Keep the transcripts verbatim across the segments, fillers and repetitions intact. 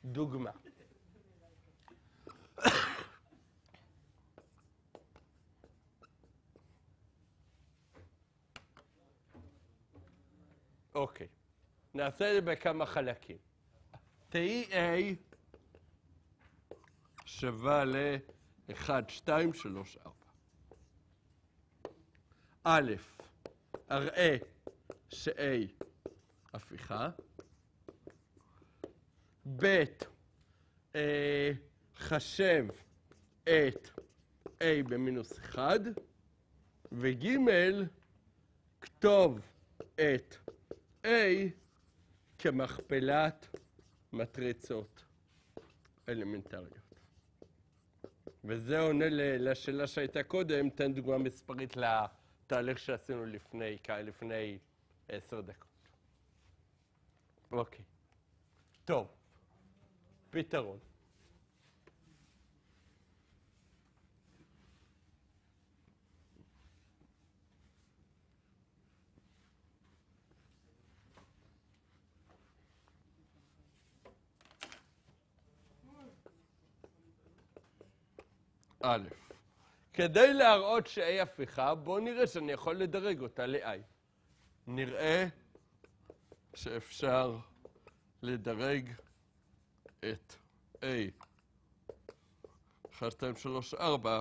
דוגמה. אוקיי, נעשה את זה בכמה חלקים. תהי A שווה ל-אחת, שתיים, שלוש, ארבע. א', אראה ש-A הפיכה. ב', אה, חשב את A במינוס אחד. וג', כתוב את A כמכפלת מטריצות אלמנטריות. וזה עונה לשאלה שהייתה קודם, תן דוגמה מספרית לתהליך שעשינו לפני, לפני עשר דקות. אוקיי. טוב. פתרון. א', כדי להראות ש-A הפיכה, בואו נראה שאני יכול לדרג אותה ל-I. נראה שאפשר לדרג את A אחת, שתיים, שלוש, ארבע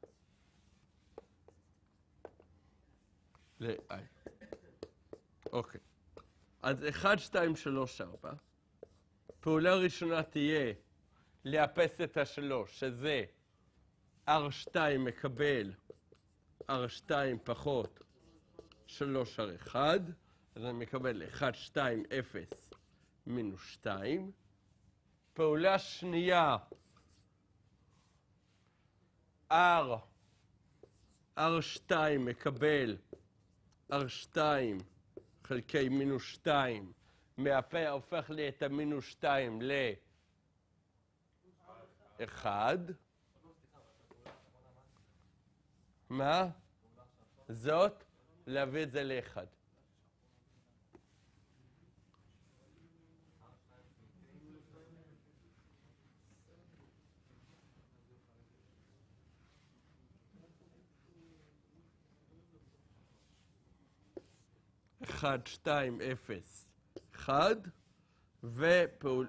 ל-I. אוקיי. אז אחת, שתיים, שלוש, ארבע. פעולה ראשונה תהיה לאפס את השלוש, שזה R שתיים מקבל R שתיים פחות שלוש R אחד, אז אני מקבל אחת, שתיים, אפס מינוס שתיים. פעולה שנייה, R, R שתיים מקבל R שתיים חלקי מינוס שתיים, מהפה הופך לי את המינוס שתיים ל-אחד. מה? זאת, להביא את זה לאחד. אחד, שתיים, אפס, אחד, ופעול...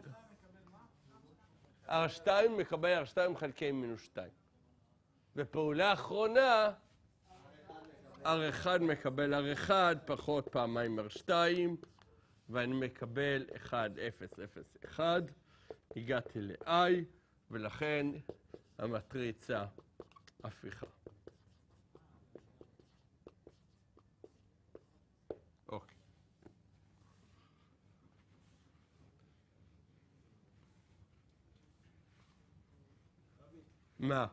R שתיים מקבל R שתיים חלקי מינוס שתיים. בפעולה האחרונה, R אחד מקבל R אחד פחות פעמיים R שתיים, ואני מקבל אחת, אפס, אפס, אחת. הגעתי ל-I, ולכן המטריצה הפיכה. אוקיי. מה?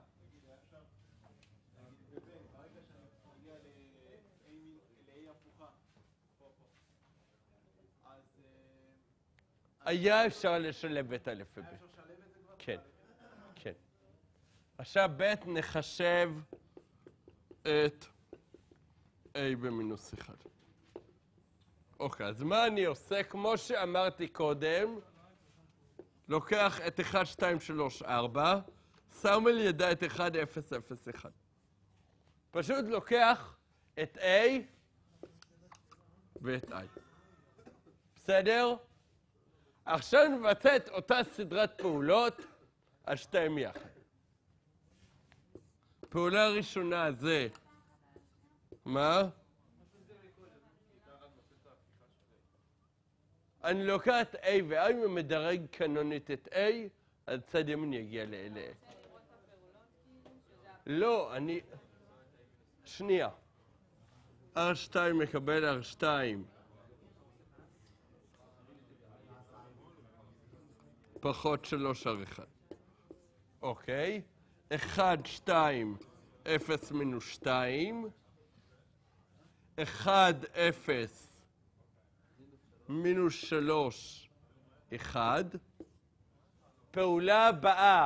היה אפשר לשלב את א' וב'. כן, כן. עכשיו ב' נחשב את A במינוס אחד. אוקיי, אז מה אני עושה? כמו שאמרתי קודם, לוקח את אחת, שתיים, שלוש, ארבע, שם על ידה את אחת, אפס, אפס, אחת. פשוט לוקח את A ואת I. בסדר? עכשיו נבצע את אותה סדרת פעולות על שתיים יחד. פעולה ראשונה זה, מה? אני לוקח את A ו-I ומדרג קנונית את A, אז צד ימין יגיע ל-A. לא, אני... שנייה. R שתיים מקבל R שתיים. פחות שלוש R אחד. אוקיי. אחת, שתיים, אפס מינוס שתיים. אחד, אפס, מינוס שלוש, אחד. פעולה הבאה.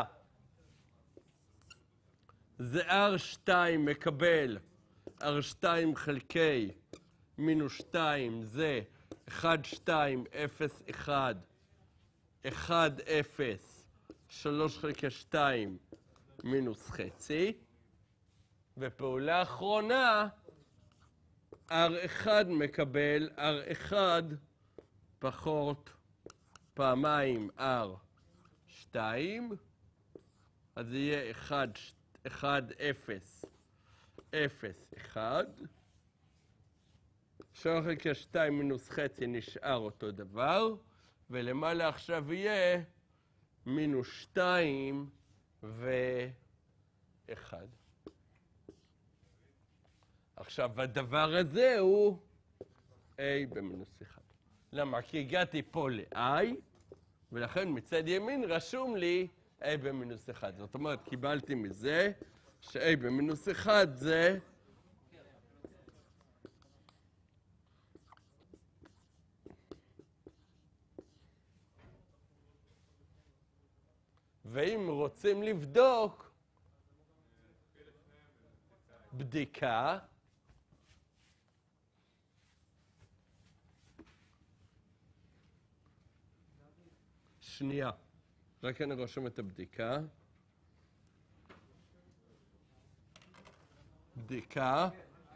זה R שתיים מקבל R שתיים חלקי מינוס שתיים, זה אחת, שתיים, אפס, אחד. אחד, אפס, שלוש חלקי שתיים מינוס חצי, ופעולה אחרונה, R אחד מקבל R אחד פחות פעמיים R שתיים, אז זה יהיה אחד, אחד, אפס, אפס, אחד. שלוש חלקי שתיים מינוס חצי נשאר אותו דבר, ולמעלה עכשיו יהיה מינוס שתיים ואחד. עכשיו, הדבר הזה הוא A במינוס אחד. למה? כי הגעתי פה ל-I, ולכן מצד ימין רשום לי A במינוס אחד. זאת אומרת, קיבלתי מזה ש-A במינוס אחד זה ואם רוצים לבדוק בדיקה, שנייה, רק אני רושם את הבדיקה. בדיקה.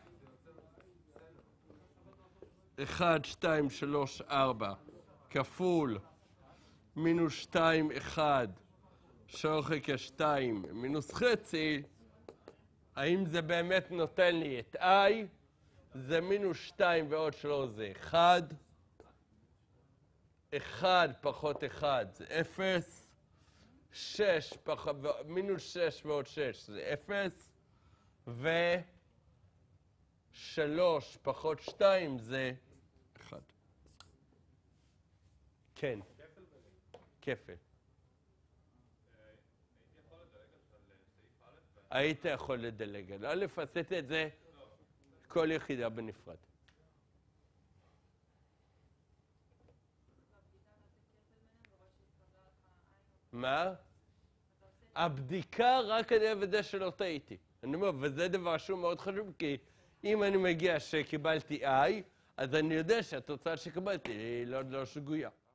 אחד, שתיים, שלוש, ארבע, כפול מינוס שתיים, אחד, שלוש חלקי שתיים, מינוס חצי, האם זה באמת נותן לי את I? זה מינוס שתיים ועוד שלוש זה אחד. אחד פחות אחד זה אפס. שש פחות, מינוס שש ועוד שש זה אפס. ושלוש פחות שתיים זה אחד. כן. כפל. היית יכול לדלג על א', עשיתי את זה כל יחידה בנפרד. מה? הבדיקה רק אני אוודא שלא טעיתי. אני אומר, וזה דבר שהוא מאוד חשוב, כי אם אני מגיע שקיבלתי I, אז אני יודע שהתוצאה שקיבלתי היא לא שגויה.